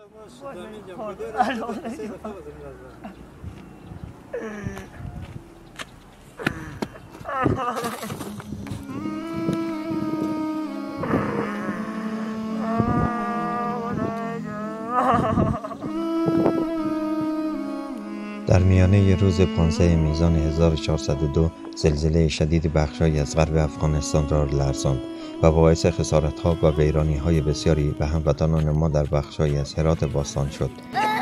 در میانه روز 15 میزان 1402 زلزله شدید بخش‌هایی از غرب افغانستان را لرزاند و باعث خسارت‌ها و ویرانی‌های بسیاری به هموطنان ما در بخش‌هایی از هرات باستان شد.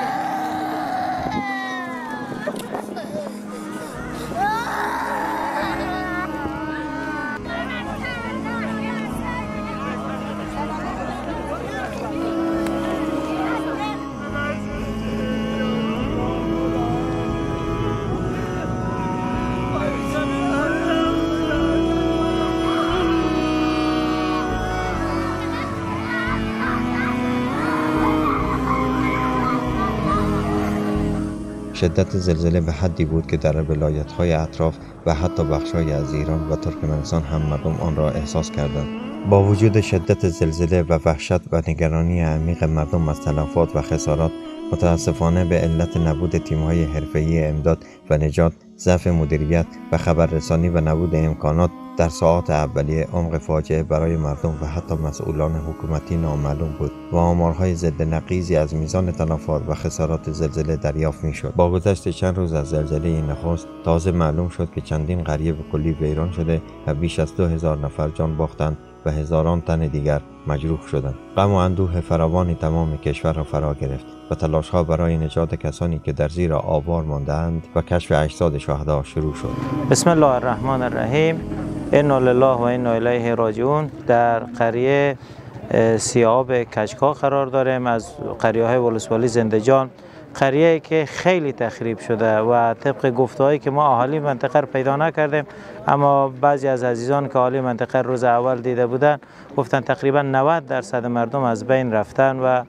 شدت زلزله به حدی بود که در ولایت‌های اطراف و حتی بخش‌هایی از ایران و ترکمنستان هم مردم آن را احساس کردند. با وجود شدت زلزله و وحشت و نگرانی عمیق مردم از تلفات و خسارات، متاسفانه به علت نبود تیم‌های حرفه‌ای امداد و نجات، ضعف مدیریت و خبررسانی و نبود امکانات، در ساعات اولیه عمق فاجعه برای مردم و حتی مسئولان حکومتی نامعلوم بود و آمارهای ضد نقیضی از میزان تلفات و خسارات زلزله دریافت می‌شد. با گذشت چند روز از زلزله نخست، تازه معلوم شد که چندین قریه به کلی ویران شده و بیش از 2000 نفر جان باختند و هزاران تن دیگر مجروح شدند. غم و اندوه فراوانی تمام کشور را فرا گرفت و تلاش‌ها برای نجات کسانی که در زیر آوار مانده‌اند و کشف اجساد شهدا شروع شد. بسم الله الرحمن الرحیم. انا لله و انا الیه راجعون. در قریه سیاب کجکا قرار داریم، از قریه‌های ولسوالی زندجان، قریه‌ای که خیلی تخریب شده و طبق گفته‌هایی که ما اهالی منطقه رو پیدا نکردیم، اما بعضی از عزیزان که اهالی منطقه روز اول دیده بودن گفتن تقریبا 90% مردم از بین رفتن و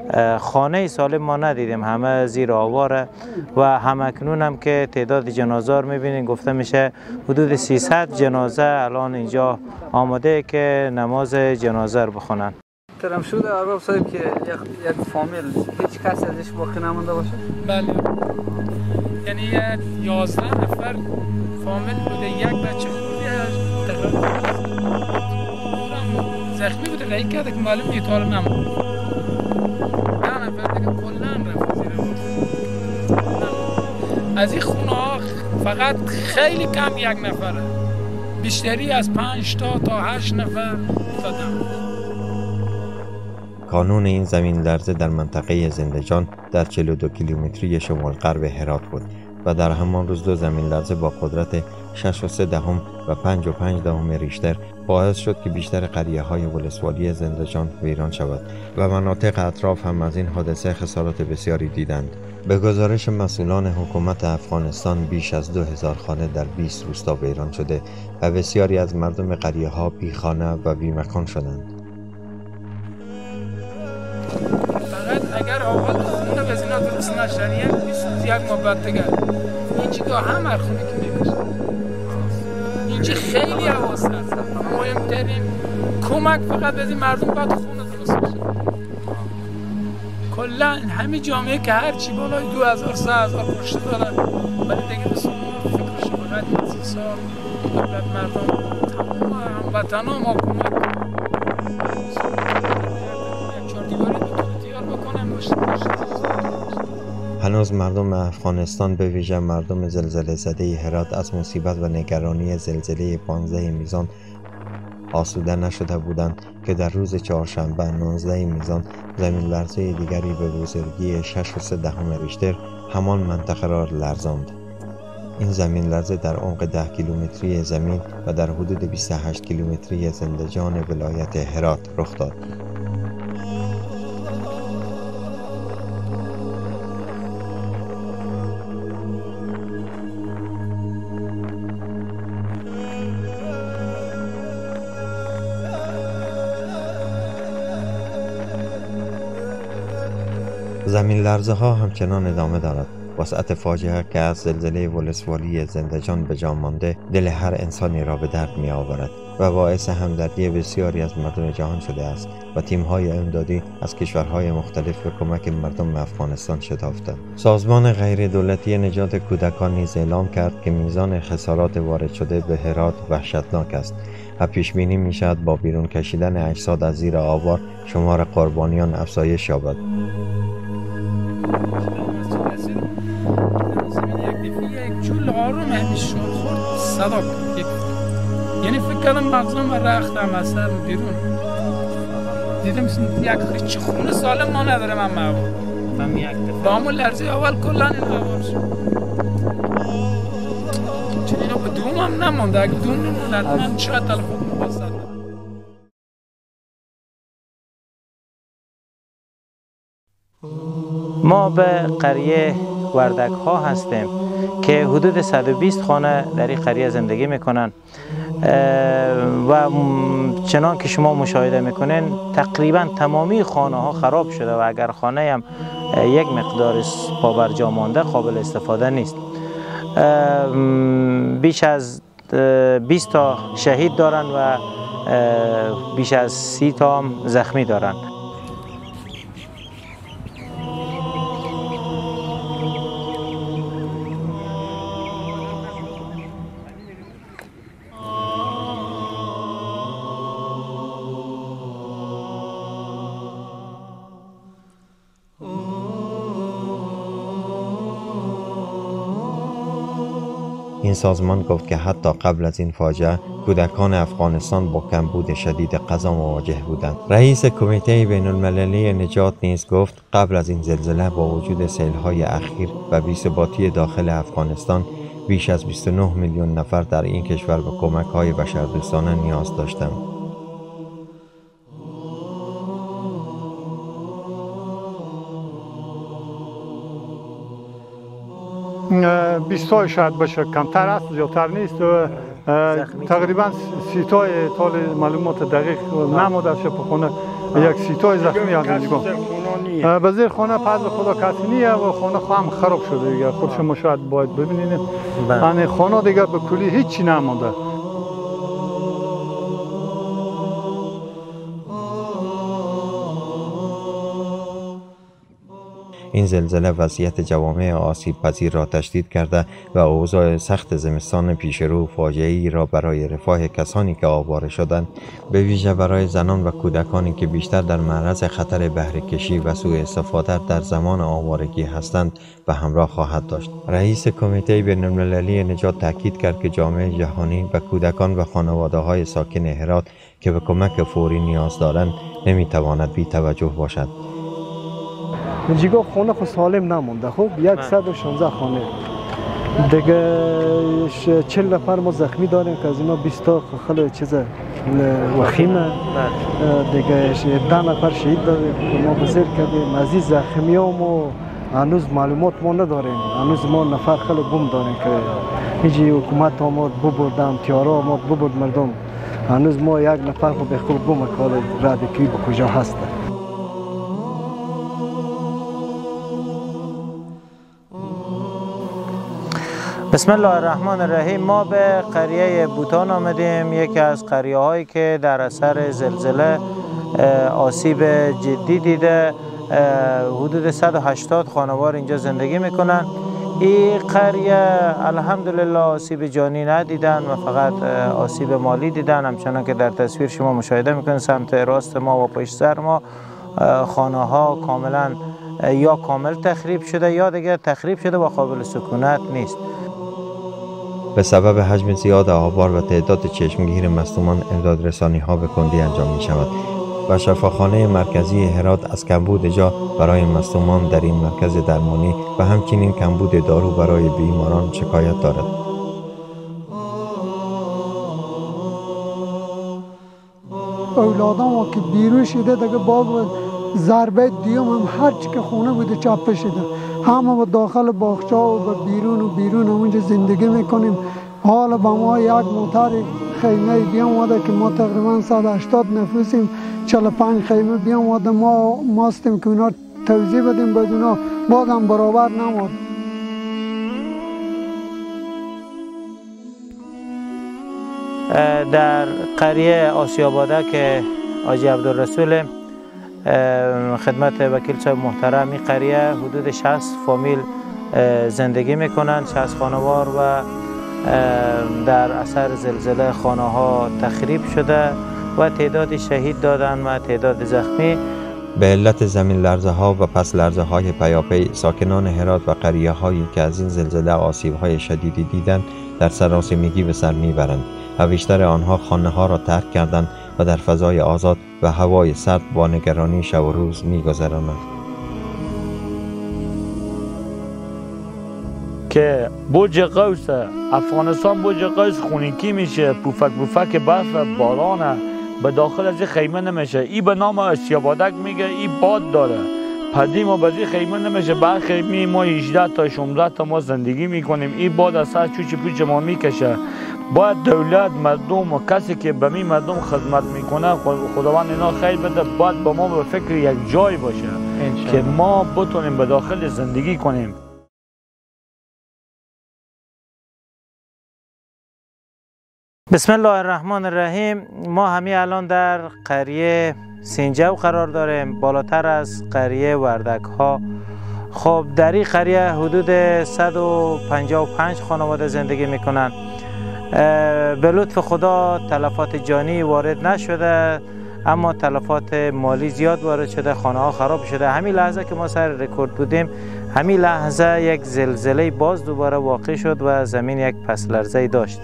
خانه سالم ما ندیدیم، همه زیر آواره و همکنون هم که تعداد جنازه رو میبینین گفته میشه حدود 300 جنازه الان اینجا آماده که نماز جنازه رو بخونن. ترم شده ارباب صاحب که یک فامیل هیچ کس ازش باقی نمونده باشه؟ بله، یعنی 11 نفر فامیل بوده، یک بچه خوبی زخمی بوده، رایی کرده که معلوم نیست حالا نمونده. 10 نفر دیگه کلن رفت زیر باد. از این خونه ها فقط خیلی کم یک نفره، بیشتری از 5 تا 8 نفر زدن. کانون این زمین لرزه در منطقه زندجان در 42 کیلومتری شمال غرب هرات بود و در همان روز دو زمین لرزه با قدرت 6.3 و 5.5 ریشتر باعث شد که بیشتر قریه‌های ولسوالی زندجان ویران شود و مناطق اطراف هم از این حادثه خسارات بسیاری دیدند. به گزارش مسئولان حکومت افغانستان بیش از 2000 خانه در 20 روستا ویران شده و بسیاری از مردم قریه‌ها بیخانه و بیمکان شدند. فقط اگر اول خونه به زینا درست نشد یک مبت دیگر اینجا همه خونه که میبشه اینجا خیلی حواس هست. مهمترین کمک فقط به مردم باید خونه درست بشه. کلا همین جامعه که هرچی بالای 2000 3000 کشته دارن، ولی دیگه به سمون فکرش فقط این سال دولت مردم تمام هموطنا ما کمک هنوز مردم افغانستان به ویژه مردم زلزله زده هرات از مصیبت و نگرانی زلزله 15 میزان آسوده نشده بودند که در روز چهارشنبه 19 میزان زمین لرزه دیگری به بزرگی 6.3 ریشتر همان منطقه را لرزاند. این زمین لرزه در عمق 10 کیلومتری زمین و در حدود 28 کیلومتری زندجان ولایت هرات رخ داد. زمین لرزه ها همچنان ادامه دارد وسعت فاجعه که از زلزله ولسوالی زندجان به جان مانده دل هر انسانی را به درد می آورد و باعث همدردی بسیاری از مردم جهان شده است و تیم‌های امدادی از کشورهای مختلف به کمک مردم افغانستان شتافتند. سازمان غیر دولتی نجات کودکان نیز اعلام کرد که میزان خسارات وارد شده به هرات وحشتناک است و پیش بینی می شود با بیرون کشیدن اجساد از زیر آوار شمار قربانیان افزایش یابد. یعنی فکر کردم مغزم رختم اصلا بیرون دیدم یک هیچ خون سالم ما نداره من محبوب با همون لرزه اول کلان این هوار شد چون اینا به دوم هم نمونده اگه دوم نمونده من شاید تلفون مباستم. ما به قریه وردک ها هستیم که حدود 120 خانه در این قریه زندگی میکنن و چنان که شما مشاهده میکنین تقریبا تمامی خانه ها خراب شده و اگر خانه هم یک مقدار پابرجا مانده قابل استفاده نیست. بیش از 20 تا شهید دارن و بیش از 30 تا هم زخمی دارن. این سازمان گفت که حتی قبل از این فاجعه کودکان افغانستان با کمبود شدید غذا مواجه بودند. رئیس کمیته بین المللی نجات نیز گفت قبل از این زلزله با وجود سیل‌های اخیر و بی‌ثباتی داخل افغانستان بیش از 29 میلیون نفر در این کشور به کمک‌های بشردوستانه نیاز داشتند. 20 شاید باشه، کمتر است، زیادتر نیست. تقریبا 30 تای طال معلومات دقیق نموده شه په خونه، یک 30 تای زخمی هست. به زیر خونه پس خدا کسی نیه و خونه هم خراب شده دیگه. خود شما شاید باید ببینید یعنی خونه دیگه به کلی هیچی نمونده. این زلزله وضعیت جوامع آسیب پذیر را تشدید کرده و اوضاع سخت زمستان پیشرو فاجعه‌ای را برای رفاه کسانی که آواره شدند، به ویژه برای زنان و کودکانی که بیشتر در معرض خطر بهره کشی و سوء استفاده در زمان آوارگی هستند و همراه خواهد داشت. رئیس کمیته بین المللی نجات تاکید کرد که جامعه جهانی و کودکان و خانواده‌های ساکن هرات که به کمک فوری نیاز دارند نمی‌تواند بی توجه باشد. اینجا خانه خود سالم نمونده. خب 116 خانه دیگه 40 نفر ما زخمی داریم که از اینا 20 تا خیلی چیز وخیمه دیگه 10 نفر شهید داریم که ما بزرگ کردیم. از این زخمی ها ما هنوز معلومات ما نداریم. هنوز ما نفر خیلی گم داریم که اینجا حکومت آمد ببردم، تیاره آمد ببرد مردم. هنوز ما یک نفر خود به خود گم کار ردکی به کجا هسته. بسم الله الرحمن الرحیم. ما به قریه بوتان آمدیم، یکی از قریه هایی که در اثر زلزله آسیب جدی دیده. حدود 180 خانوار اینجا زندگی میکنن. این قریه الحمدلله آسیب جانی ندیدن و فقط آسیب مالی دیدن. همچنان که در تصویر شما مشاهده میکنید سمت راست ما و پشت سر ما خانه ها کاملا یا کامل تخریب شده یا دیگه تخریب شده و قابل سکونت نیست. به سبب حجم زیاد آوار و تعداد چشمگیر مصدومان امداد رسانی ها به کندی انجام می شود و شفاخانه مرکزی هرات از کمبود جا برای مصدومان در این مرکز درمانی و همچنین کمبود دارو برای بیماران شکایت دارد. اولادان که بیرون شده دیگه باز ضربه دیوم هم هر چی که خونه بوده چاپه شده. همه با داخل باغچه و بیرون اونجا زندگی میکنیم. حالا با ما یک موتر خیمه بیام اومده که ما تقریبا 180 نفوسیم، 45 خیمه بیام اومده ما ماستیم که اونا توزیع بدیم بدونا بازم برابر نمود. در قریه آسیاباده که حاجی عبدالرسول خدمت وکیل صاحب محترم، این قریه حدود 60 فامیل زندگی میکنند، 60 خانوار و در اثر زلزله خانه ها تخریب شده و تعداد شهید دادن و تعداد زخمی. به علت زمین لرزه ها و پس لرزه های پیاپی، ساکنان هرات و قریه هایی که از این زلزله آسیب های شدیدی دیدند در سراسیمگی به سر میبرند و بیشتر آنها خانه ها را ترک کردند و در فضای آزاد و هوای سرد با نگرانی شب و روز میگذرانند. که برج قوس افغانستان، برج قوس خونیکی میشه، پوفک برف بارانه، به داخل از این خیمه نمیشه. ای به نام آسیابادک میگه، ای باد داره، پدیم و بزی خیمه نمیشه. بر خیمه ما 18 تا 16 تا ما زندگی میکنیم. ای باد از سر چوچ پوچ ما میکشه. باید دولت، مردم و کسی که به می مردم خدمت میکنه، خداوند اینا خیر بده، باید با ما به فکر یک جای باشه که ما بتونیم به داخل زندگی کنیم. بسم الله الرحمن الرحیم. ما همین الان در قریه سینجو قرار داریم، بالاتر از قریه وردک ها. خب در این قریه حدود 155 خانواده زندگی میکنن. به لطف خدا تلفات جانی وارد نشده، اما تلفات مالی زیاد وارد شده، خانه ها خراب شده. همین لحظه که ما سر رکورد بودیم، همین لحظه یک زلزله باز دوباره واقع شد و زمین یک پس لرزه داشت.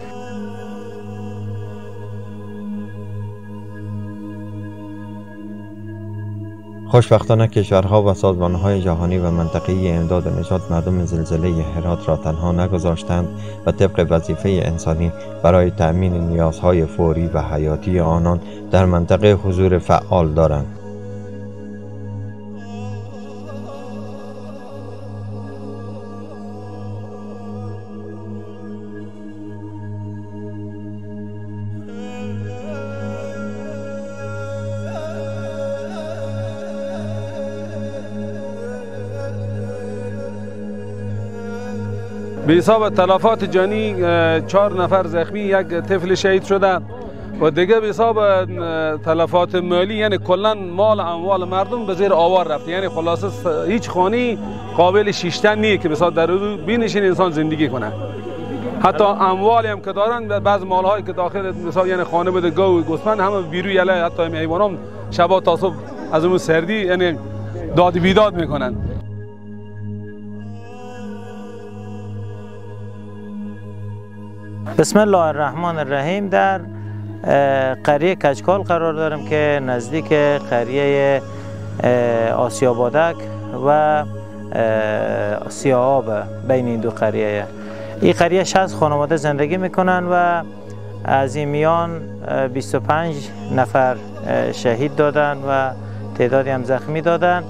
خوشبختانه کشورها و سازمانهای جهانی و منطقه‌ای امداد و نجات مردم زلزله هرات را تنها نگذاشتند و طبق وظیفه انسانی برای تأمین نیازهای فوری و حیاتی آنان در منطقه حضور فعال دارند. به حساب تلفات جانی 4 نفر زخمی، یک طفل شهید شده و دیگه به حساب تلفات مالی، یعنی کلا مال اموال مردم به زیر آوار رفته. یعنی خلاصه هیچ خانه قابل شیشتن نیست که مثلا در بینشین انسان زندگی کنه. حتی اموالی هم که دارن، بعض مالهایی که داخل مثلا یعنی خانه بده گاو و گوسفند همه بیروی علیه، حتی حیوانات شبا تا صبح از اون سردی یعنی داد بیداد میکنن. بسم الله الرحمن الرحیم. در قریه کچکال قرار دارم که نزدیک قریه آسیابادک و سیاآب بین این دو قریه. این قریه 60 خانواده زندگی میکنن و از این میان 25 نفر شهید دادن و تعدادی هم زخمی دادن.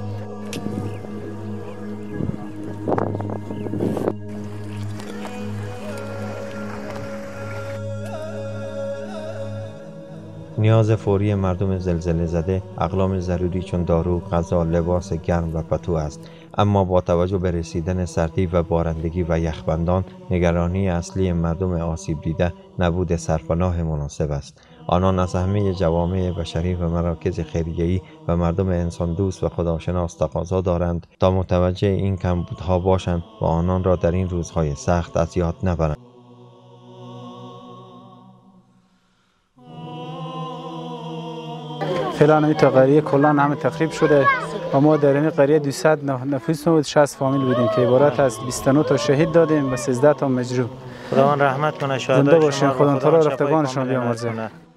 نیاز فوری مردم زلزله زده اقلام ضروری چون دارو، غذا، لباس گرم و پتو است. اما با توجه به رسیدن سردی و بارندگی و یخبندان، نگرانی اصلی مردم آسیب دیده نبود سرپناه مناسب است. آنان از همه جوامع بشری و مراکز خیریه‌ای و مردم انسان دوست و خداشناس تقاضا دارند تا متوجه این کمبودها باشند و آنان را در این روزهای سخت از یاد نبرند. فعلا این قریه کلا همه تخریب شده و ما در این قریه 200 نفوس و 60 فامیل بودیم که عبارت از 29 تا شهید دادیم و 13 تا مجروح. خداوند رحمت کنه، زنده باشین، خدا تعالی رفتگانشان بیامرزه.